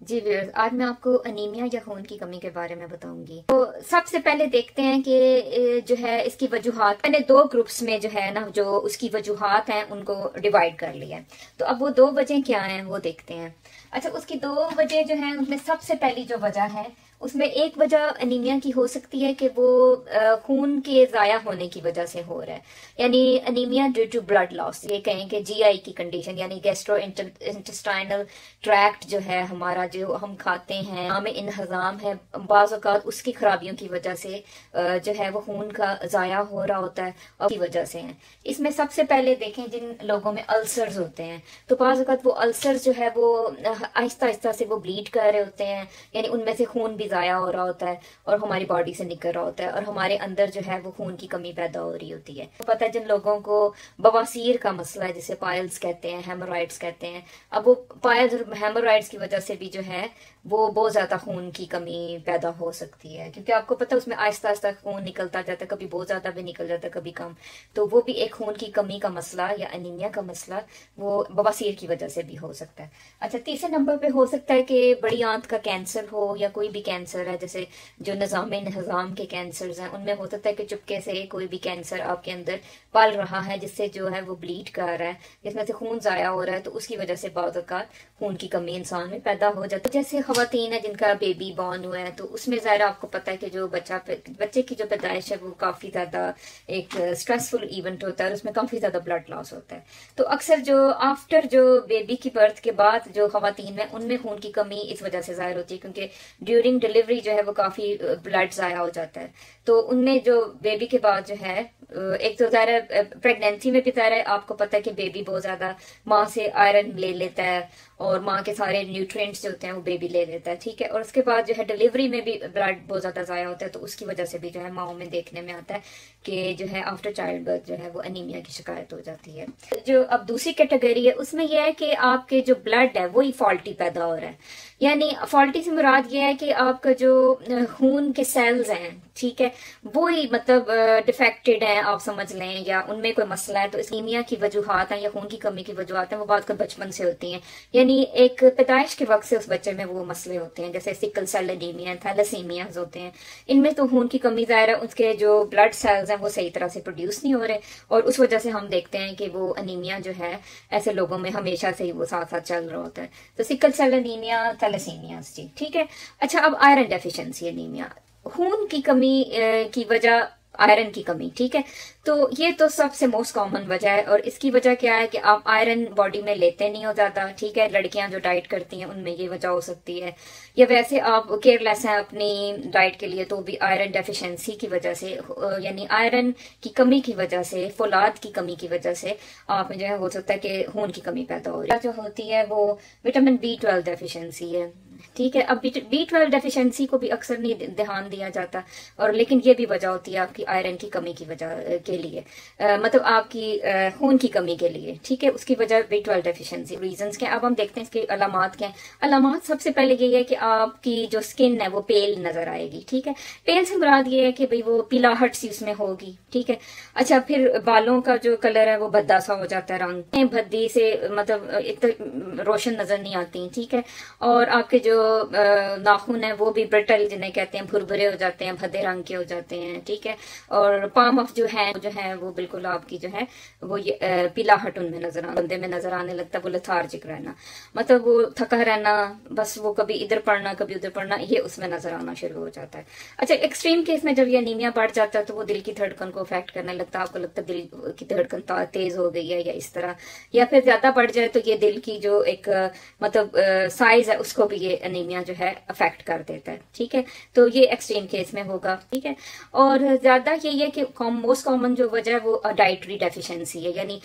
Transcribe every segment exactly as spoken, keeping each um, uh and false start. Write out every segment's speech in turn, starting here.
जी viewers, आज मैं आपको अनीमिया या खून की कमी के बारे में बताऊंगी। तो सबसे पहले देखते हैं कि ए, जो है इसकी वजूहात। मैंने दो ग्रुप्स में जो है ना जो उसकी वजूहात हैं उनको डिवाइड कर लिया है। तो अब वो दो वजह क्या हैं वो देखते हैं। अच्छा, उसकी दो वजह जो है उसमें सबसे पहली जो वजह है उसमें एक वजह अनीमिया की हो सकती है कि वो अ, खून के ज़ाया होने की वजह से हो रहा है, यानी anaemia due to blood loss. ये कहें कि जीआई की कंडीशन यानी गैस्ट्रो इंटेस्टाइनल ट्रैक्ट जो है हमारा, जो हम खाते हैं हमें इनहजाम है, बाज़ औक़ात उसकी खराबियों की वजह से अ, जो है वो खून का ज़ाया हो रहा होता है और की वजह से है। इसमें सबसे पहले देखें जिन लोगों में अल्सर्स होते हैं, तो बाज़ औक़ात वो अल्सर्स जो है वो आहिस्ता आहिस्ता से वो ब्लीड कर रहे होते हैं, यानी उनमें से खून भी ज़ाया हो रहा होता है और हमारी बॉडी से निकल रहा होता है और हमारे अंदर जो है वो खून की कमी पैदा हो रही होती है। तो पता है जिन लोगों को बवासीर का मसला है, जिसे पायल्स कहते हैं, हेमोरॉइड्स कहते हैं, अब वो पायल्स और हेमोरॉइड्स की वजह से भी जो है वो बहुत ज्यादा खून की कमी पैदा हो सकती है, क्योंकि आपको पता है उसमें आहिस्ता आहिस्ता खून निकलता जाता है, कभी बहुत ज्यादा भी निकल जाता है कभी कम। तो वो भी एक खून की कमी का मसला या अनीमिया का मसला वो बवासीर की वजह से भी हो सकता है। अच्छा, तीसरे नंबर पे हो सकता है कि बड़ी आंत का कैंसर हो या कोई भी कैंसर है, जैसे जो निज़ाम निज़ाम के कैंसर्स हैं उनमें हो सकता है कि चुपके से कोई भी कैंसर आपके अंदर पल रहा है जिससे जो है वो ब्लीड कर रहा है, जिसमें से खून जाया हो रहा है, तो उसकी वजह से बहुत औक़ात खून की कमी इंसान में पैदा हो जाती है। जैसे खवातीन है जिनका बेबी बॉर्न हुआ है, तो उसमें ज़ाहिर आपको पता है कि जो बच्चा बच्चे की जो पैदाइश है वो काफ़ी ज़्यादा एक स्ट्रेसफुल इवेंट होता है और उसमें काफ़ी ज़्यादा ब्लड लॉस होता है। तो अक्सर जो आफ्टर जो बेबी की बर्थ के बाद जो खवातीन है उनमें खून की कमी इस वजह से ज़ाहिर होती है क्योंकि ड्यूरिंग डिलीवरी जो है वो काफ़ी ब्लड ज़ाया हो जाता है। तो उनमें जो बेबी के बाद जो है एक तो ज़ाहिर प्रेगनेंसी में भी ज़ाहिर आपको पता है कि बेबी बहुत ज़्यादा माँ से आयरन ले लेता है और माँ के सारे न्यूट्रिएंट्स जो होते हैं वो बेबी ले लेता है, ठीक है। और उसके बाद जो है डिलीवरी में भी ब्लड बहुत ज़्यादा ज़ाया होता है, तो उसकी वजह से भी जो है माओ में देखने में आता है कि जो है आफ्टर चाइल्ड बर्थ जो है वो अनीमिया की शिकायत हो जाती है। जो अब दूसरी कैटेगरी है उसमें यह है कि आपके जो ब्लड है वही फॉल्टी पैदा हो रहा है, यानी फॉल्टी से मुराद ये है कि आपका जो खून के सेल्स हैं, ठीक है, वो ही मतलब डिफेक्टेड हैं आप समझ लें, या उनमें कोई मसला है। तो इस अनीमिया की वजूहात हैं या खून की कमी की वजूहात हैं वो बात का बचपन से होती हैं, यानी एक पैदाइश के वक्त से उस बच्चे में वो मसले होते हैं, जैसे सिकल सेल एनीमिया, थैलेसीमिया होते हैं। इनमें तो खून की कमी ज़ाहिर है उसके जो ब्लड सेल्स हैं वो सही तरह से प्रोड्यूस नहीं हो रहे और उस वजह से हम देखते हैं कि वो अनीमिया जो है ऐसे लोगों में हमेशा से ही वो साथ साथ चल रहा होता है। तो सिकल सेल एनीमिया, थैलेसीमिया, जी ठीक है। अच्छा, अब आयरन डेफिशिएंसी एनीमिया, खून की कमी की वजह आयरन की कमी, ठीक है। तो ये तो सबसे मोस्ट कॉमन वजह है और इसकी वजह क्या है कि आप आयरन बॉडी में लेते नहीं हो ज्यादा, ठीक है। लड़कियां जो डाइट करती हैं उनमें ये वजह हो सकती है, या वैसे आप केयरलेस हैं अपनी डाइट के लिए तो भी आयरन डेफिशिएंसी की वजह से, यानी आयरन की कमी की वजह से, फौलाद की कमी की वजह से आप में जो है हो सकता है कि खून की कमी पैदा हो रही है। जो होती है वो विटामिन बी ट्वेल्व डेफिशिएंसी है, ठीक है। अब बी ट्वेल्व डेफिशिएंसी को भी अक्सर नहीं ध्यान दिया जाता, और लेकिन ये भी वजह होती है आपकी आयरन की कमी की वजह के लिए, आ, मतलब आपकी आ, खून की कमी के लिए, ठीक है। उसकी वजह बी ट्वेल्व डेफिशिएंसी रीजंस क्या। अब हम देखते हैं इसकी अलामात क्या है। अलामात सबसे पहले ये है कि आपकी जो स्किन है वो पेल नजर आएगी, ठीक है। पेल से मुराद ये है कि भाई वो पीलाहट सी उसमें होगी, ठीक है। अच्छा, फिर बालों का जो कलर है वो भद्दा सा हो जाता है, रंग भद्दी से मतलब इतना रोशन नजर नहीं आती, ठीक है। और आपके जो नाखून है वो भी ब्रिटल जिन्हें कहते हैं, भुरभुरे हो जाते हैं, भद्दे रंग के हो जाते हैं, ठीक है। और पाम ऑफ जो है जो है वो बिल्कुल आपकी जो है वो ये पीलाहट उनमें नजर आ बंदे में नजर आने लगता है, वो लथार्जिक रहना, मतलब वो थका रहना, बस वो कभी इधर पड़ना कभी उधर पड़ना, ये उसमें नजर आना शुरू हो जाता है। अच्छा, एक्सट्रीम केस में जब ये अनीमिया बढ़ जाता है तो वो दिल की धड़कन को अफेक्ट करने लगता है, आपको लगता है दिल की धड़कन तेज हो गई है या इस तरह, या फिर ज्यादा बढ़ जाए तो ये दिल की जो एक मतलब साइज है उसको भी ये अनीमिया जो है अफेक्ट कर देता है, ठीक है। तो ये एक्सट्रीम केस में होगा, ठीक है। और ज्यादा यही है कि मोस्ट कॉमन जो वजह है वो डाइटरी डेफिशिएंसी है, यानी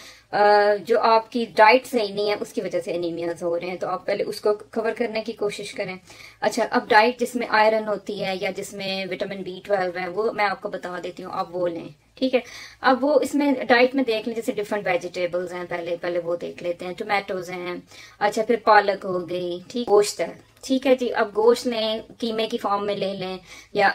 जो आपकी डाइट सही नहीं है उसकी वजह से एनीमिया हो रहे हैं, तो आप पहले उसको कवर करने की कोशिश करें। अच्छा, अब डाइट जिसमें आयरन होती है या जिसमें विटामिन बी ट्वेल्व है वो मैं आपको बता देती हूँ, आप वो लें, ठीक है। अब वो इसमें डाइट में देख लें, जैसे डिफरेंट वेजिटेबल्स हैं, पहले पहले वो देख लेते हैं, टोमेटोज हैं, अच्छा फिर पालक हो गई, ठीक, गोश्त है, ठीक है जी। अब गोश्त लें, कीमे की फॉर्म में ले लें या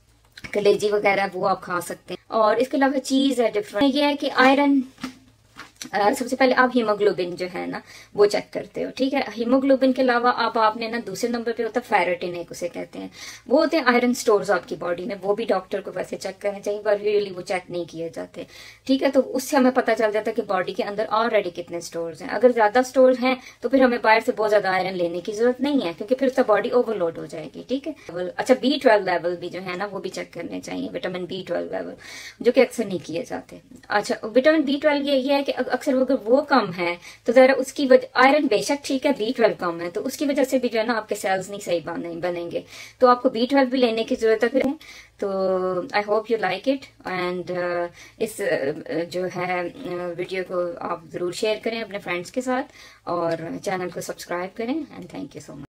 कलेजी वगैरह वो आप खा सकते हैं। और इसके अलावा चीज है डिफरेंट, ये है कि आयरन Uh, सबसे पहले आप हीमोग्लोबिन जो है ना वो चेक करते हो, ठीक है। हीमोग्लोबिन के अलावा आप आपने ना दूसरे नंबर पे होता है फेरेटिन, एक उसे कहते हैं, वो होते हैं आयरन स्टोर्स आपकी बॉडी में, वो भी डॉक्टर को वैसे चेक करने चाहिए, पर रियली वो चेक नहीं किए जाते, ठीक है। तो उससे हमें पता चल जाता है कि बॉडी के अंदर ऑलरेडी कितने स्टोर्स हैं। अगर ज्यादा स्टोर्स हैं तो फिर हमें बाहर से बहुत ज्यादा आयरन लेने की जरूरत नहीं है, क्योंकि फिर तो बॉडी ओवरलोड हो जाएगी, ठीक है। अच्छा, बी ट्वेल्व लेवल भी जो है ना वो भी चेक करने चाहिए, विटामिन बी ट्वेल्व लेवल, जो कि अक्सर नहीं किए जाते। अच्छा, विटामिन बी ट्वेल्व ये है कि अक्सर अगर वो कम है तो जरा उसकी वजह, आयरन बेशक ठीक है, बी ट्वेल्व कम है तो उसकी वजह से भी जो है ना आपके सेल्स नहीं सही बने बनेंगे, तो आपको बी ट्वेल्व भी लेने की जरूरत है फिर। तो I hope you like it, and इस uh, जो है वीडियो uh, को आप जरूर शेयर करें अपने फ्रेंड्स के साथ, और चैनल को सब्सक्राइब करें, and thank you so much.